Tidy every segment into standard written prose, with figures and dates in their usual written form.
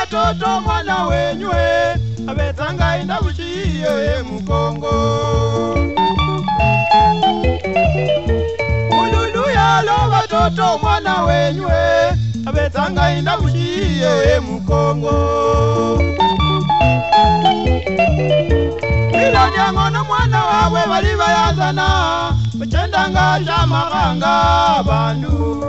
batoto mwana wenywe abetanga indabuchiye mukongo ululu yalo batoto mwana wenywe abetanga indabuchiye mukongo Ilanya ngono mwana wawe bali bayazana bachendanga jamaganga bandu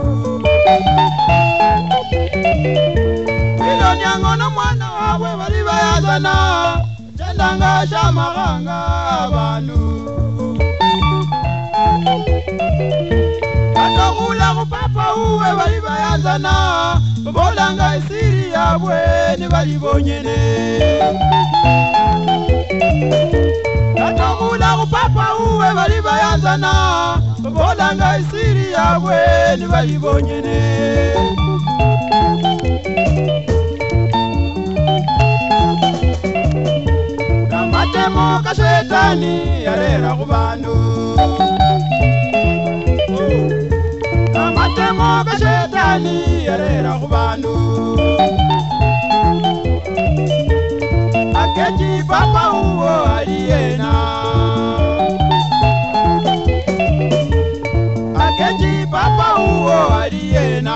Ilanya ngono mwana wawe bali bayazana bachendanga jamaganga bandu Katokula kupapa uwe bali bayazana bolanga isiri yabwe ni bali bonyene Katokula kupapa uwe bali bayanzana bolanga isiri yabwe ni bali bonyene Kamatemo ka shetani yarera ku bandu Kamatemo ka shetani yarera ku bandu Akeji papa uwo aliena Akeji papa uwo aliena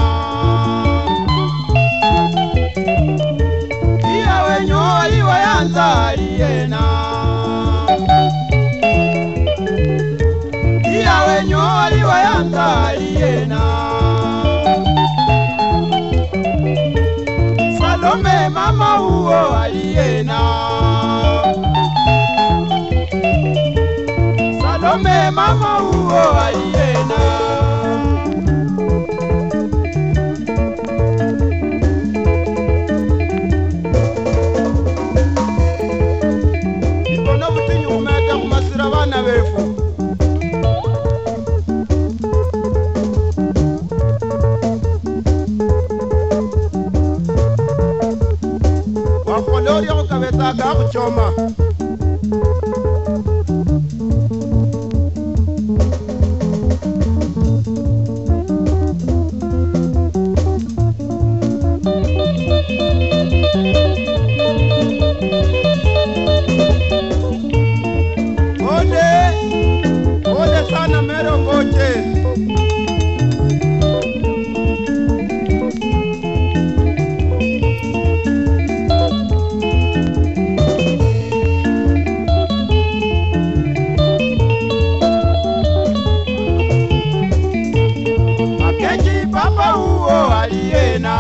Iya wenyo iwa yanza aliena Iya wenyo iwa yanza aliena Salome mama uwo aliena Salome mama uwo aliena Ibono butinyu umeta kumasira bana befu Wakolori yako kabeta kuchoma Ole sana mero ngoche Akeji papa uwo aliena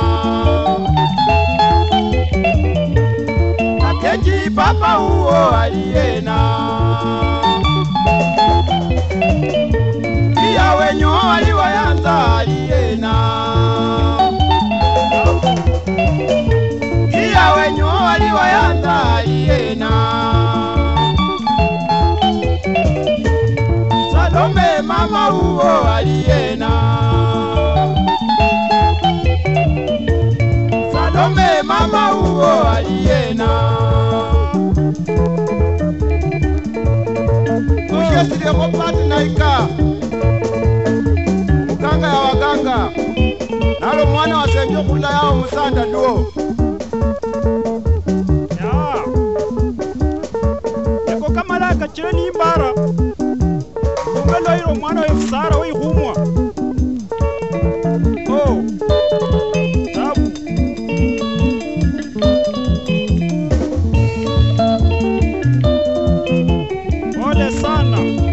Akeji papa uwo aliena Iya wenyo aliwa yanza aliena Iya wenyo aliwa yanza aliena Salome mama uwo aliena Salome mama uwo aliena Ushesile kopati naika Mukanga ya waganga Nalo mwana wa senjo kula yao musanda duo Ya Eko kamalaka cheni imbara Kumbelo hiro mwana wa ifsara wa ihumwa Oh Tabu Ole sana